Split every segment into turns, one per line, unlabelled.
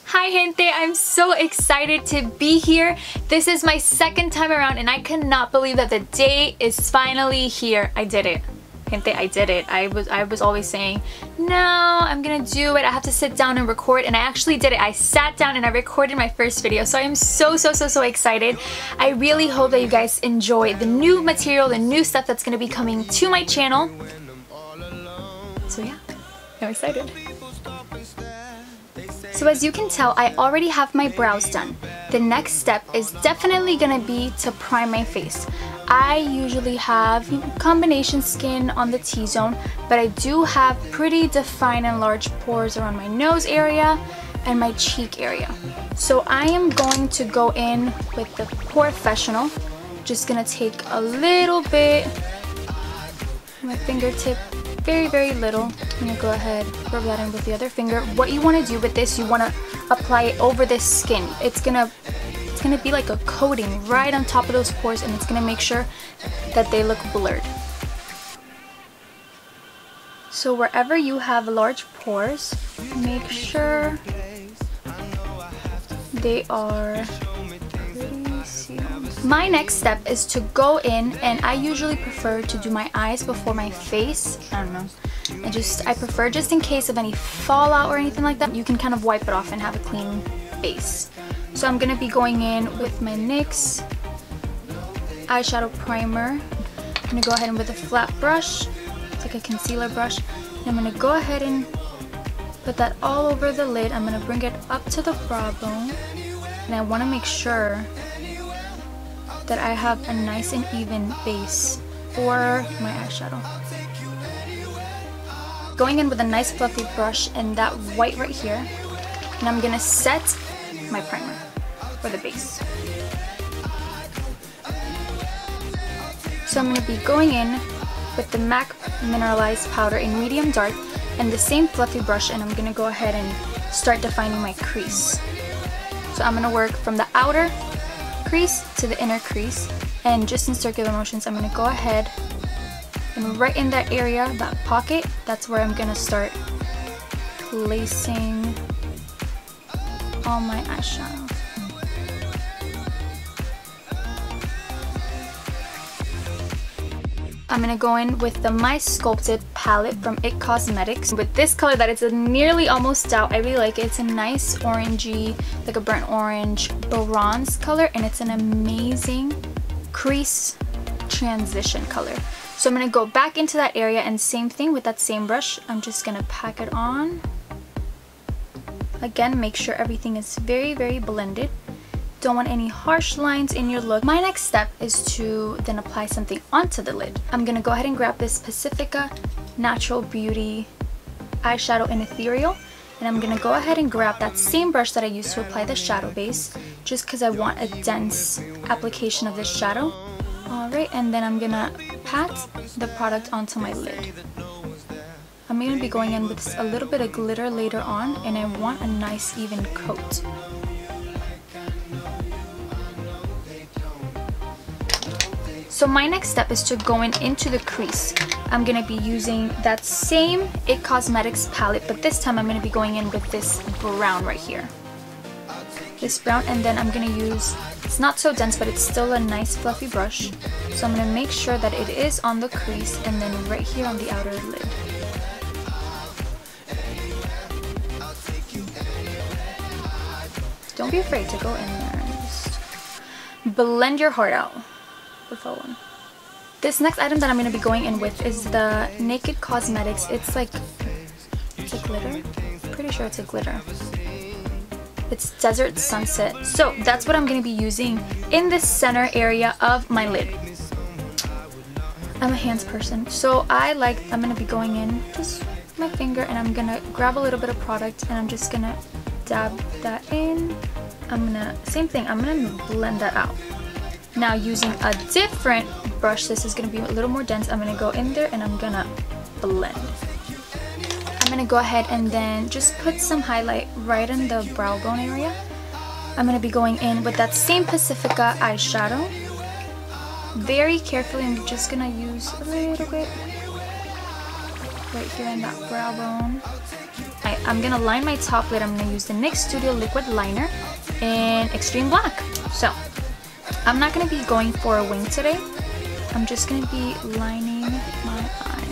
Hi gente, I'm so excited to be here. This is my second time around and I cannot believe that the day is finally here. I did it. Gente, I did it. I was always saying, no, I'm gonna do it. I have to sit down and record, and I actually did it. I sat down and I recorded my first video. So I am so excited. I really hope that you guys enjoy the new material, the new stuff that's gonna be coming to my channel. So yeah, I'm excited. So as you can tell, I already have my brows done. The next step is definitely gonna be to prime my face. I usually have combination skin on the T-zone, but I do have pretty defined and large pores around my nose area and my cheek area. So I am going to go in with the Professional. Just gonna take a little bit, my fingertip, very little. I'm gonna go ahead, rub that in with the other finger. What you want to do with this, you want to apply it over the skin. It's gonna be like a coating right on top of those pores, and it's gonna make sure that they look blurred. So wherever you have large pores, make sure they are pretty sealed. My next step is to go in, and I usually prefer to do my eyes before my face. I don't know. I prefer, just in case of any fallout or anything like that, you can kind of wipe it off and have a clean base. So I'm going to be going in with my NYX eyeshadow primer. I'm going to go ahead and with a flat brush, it's like a concealer brush, and I'm going to go ahead and put that all over the lid. I'm going to bring it up to the brow bone, and I want to make sure that I have a nice and even base for my eyeshadow. Going in with a nice fluffy brush and that white right here, and I'm going to set my primer for the base. So I'm going to be going in with the MAC Mineralized Powder in medium dark and the same fluffy brush, and I'm going to go ahead and start defining my crease. So I'm going to work from the outer crease to the inner crease, and just in circular motions I'm going to go ahead and right in that area, that pocket, that's where I'm going to start placing all my eyeshadows. I'm going to go in with the My Sculpted palette from IT Cosmetics with this color that it's a nearly almost out. I really like it. It's a nice orangey, like a burnt orange bronze color, and it's an amazing crease transition color. So I'm going to go back into that area, and same thing with that same brush. I'm just going to pack it on. Again, make sure everything is very blended. Don't want any harsh lines in your look. My next step is to then apply something onto the lid. I'm going to go ahead and grab this Pacifica Natural Beauty eyeshadow in Ethereal, and I'm going to go ahead and grab that same brush that I used to apply the shadow base, just because I want a dense application of this shadow. Alright, and then I'm going to pat the product onto my lid. I'm going to be going in with a little bit of glitter later on, and I want a nice even coat. So my next step is to go into the crease. I'm going to be using that same IT Cosmetics palette, but this time I'm going to be going in with this brown right here. This brown, and then I'm going to use, it's not so dense, but it's still a nice fluffy brush. So I'm going to make sure that it is on the crease and then right here on the outer lid. Don't be afraid to go in there and just blend your heart out with that one. This next item that I'm going to be going in with is the Naked Cosmetics. It's a glitter. Pretty sure it's a glitter. It's Desert Sunset. So that's what I'm going to be using in the center area of my lid. I'm a hands person, so I'm going to be going in just my finger, and I'm going to grab a little bit of product, and I'm just going to dab that in. Same thing, I'm going to blend that out. Now using a different brush, this is going to be a little more dense, I'm going to go in there and I'm going to blend. I'm going to go ahead and then just put some highlight right in the brow bone area. I'm going to be going in with that same Pacifica eyeshadow. Very carefully, I'm just going to use a little bit right here in that brow bone. I'm gonna line my top lid. I'm gonna use the NYX Studio Liquid Liner in Extreme Black. So I'm not gonna be going for a wing today. I'm just gonna be lining my eye.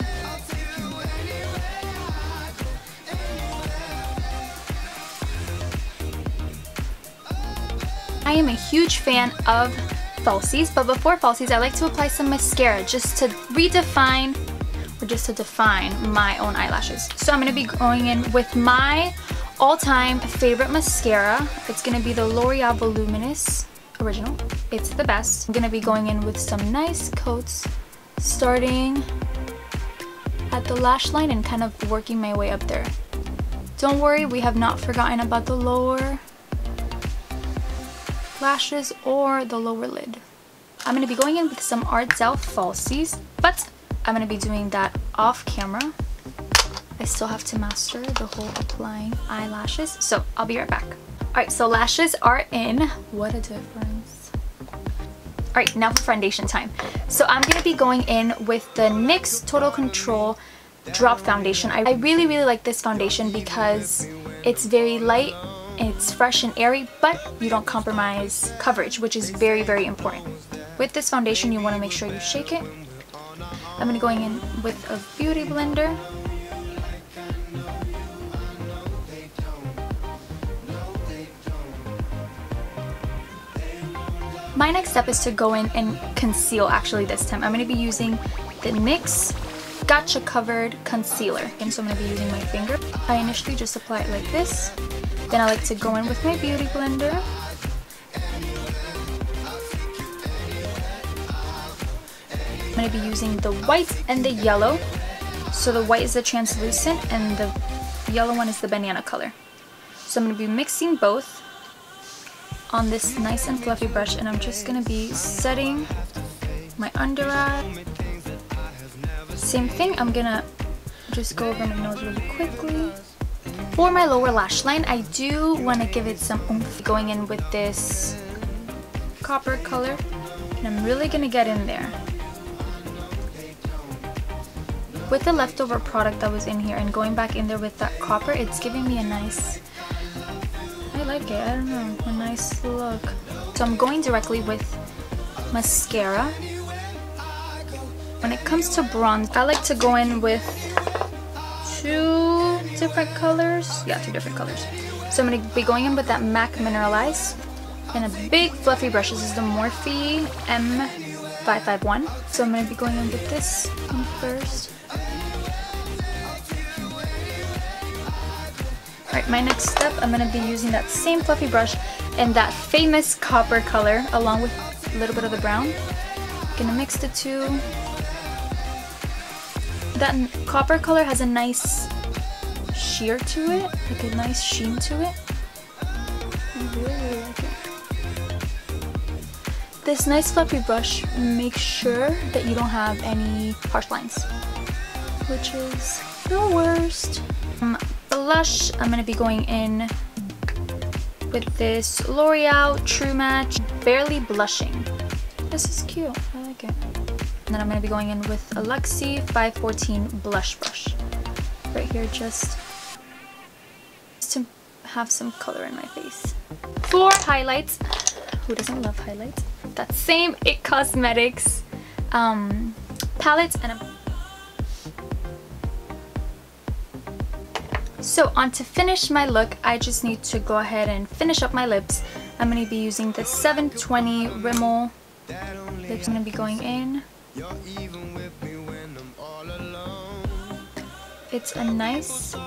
I am a huge fan of falsies, but before falsies, I like to apply some mascara just to redefine or just to define my own eyelashes. So I'm going to be going in with my all-time favorite mascara. It's going to be the L'Oreal Voluminous Original. It's the best. I'm going to be going in with some nice coats, starting at the lash line and kind of working my way up there. Don't worry, we have not forgotten about the lower lashes or the lower lid. I'm going to be going in with some Ardell falsies, but I'm going to be doing that off camera. I still have to master the whole applying eyelashes, so I'll be right back. Alright, so lashes are in. What a difference. Alright, now for foundation time. So I'm going to be going in with the NYX Total Control Drop Foundation. I really like this foundation because it's very light, it's fresh and airy, but you don't compromise coverage, which is very important. With this foundation, you want to make sure you shake it. I'm going to be going in with a beauty blender. My next step is to go in and conceal actually this time. I'm going to be using the NYX Gotcha Covered Concealer. And so I'm going to be using my finger. I initially just apply it like this. Then I like to go in with my beauty blender. I'm going to be using the white and the yellow. So the white is the translucent and the yellow one is the banana color. So I'm going to be mixing both on this nice and fluffy brush, and I'm just going to be setting my under eye. Same thing, I'm going to just go over my nose really quickly. For my lower lash line, I do want to give it some oomph. Going in with this copper color, and I'm really going to get in there. With the leftover product that was in here and going back in there with that copper, it's giving me a nice, I like it, I don't know, a nice look. So I'm going directly with mascara. When it comes to bronze, I like to go in with two different colors. Yeah, two different colors. So I'm going to be going in with that MAC Mineralize and a big fluffy brush. This is the Morphe M551. So I'm going to be going in with this one first. Alright, my next step, I'm going to be using that same fluffy brush and that famous copper color along with a little bit of the brown. Gonna mix the two. That copper color has a nice sheer to it, like a nice sheen to it. I really like it. This nice fluffy brush, make sure that you don't have any harsh lines, which is the worst. Blush, I'm going to be going in with this L'Oreal True Match Barely Blushing. This is cute, I like it. And then I'm going to be going in with a Luxie 514 blush brush. Right here, just to have some color in my face. For highlights, who doesn't love highlights? That same IT Cosmetics palette, and so on to finish my look, I just need to go ahead and finish up my lips. I'm going to be using the 720 Rimmel lips. I'm going to be going in. It's a nice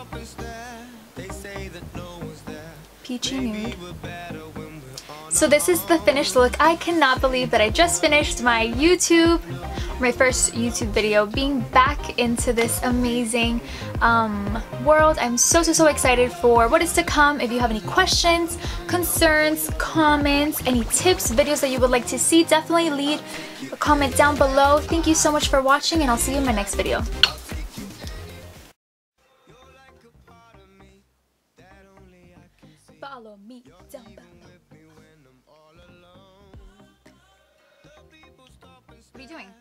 peachy nude. So this is the finished look. I cannot believe that I just finished my first YouTube video, being back into this amazing world. I'm so excited for what is to come. If you have any questions, concerns, comments, any tips, videos that you would like to see, definitely leave a comment down below. Thank you so much for watching, and I'll see you in my next video. Follow me down below. What are you doing?